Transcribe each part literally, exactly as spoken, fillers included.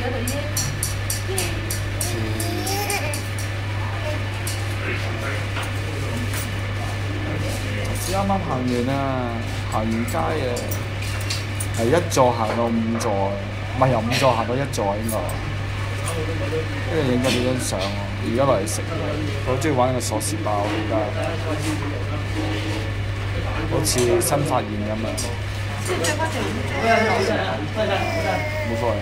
啱啱行完啊，行完街啊，係一座行到五座，唔係由五座行到一座應該。跟住影咗幾張相喎，而家落嚟食嘢，好中意玩個鎖匙包而家，好似新發現咁啊！冇所謂。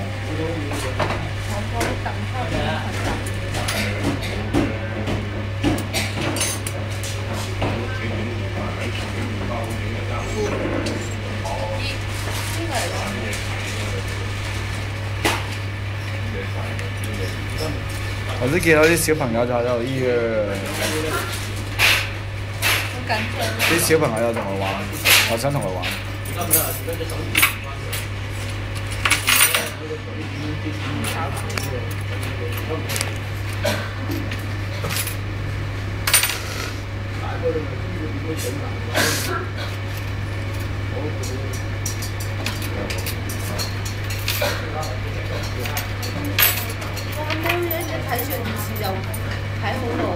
頭先見到啲小朋友就喺度依嘅，啲小朋友同佢玩，我想同佢玩。 睇上電視就睇好耐，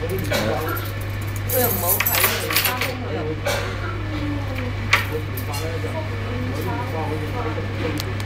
佢又唔好睇嘅，翻工佢又。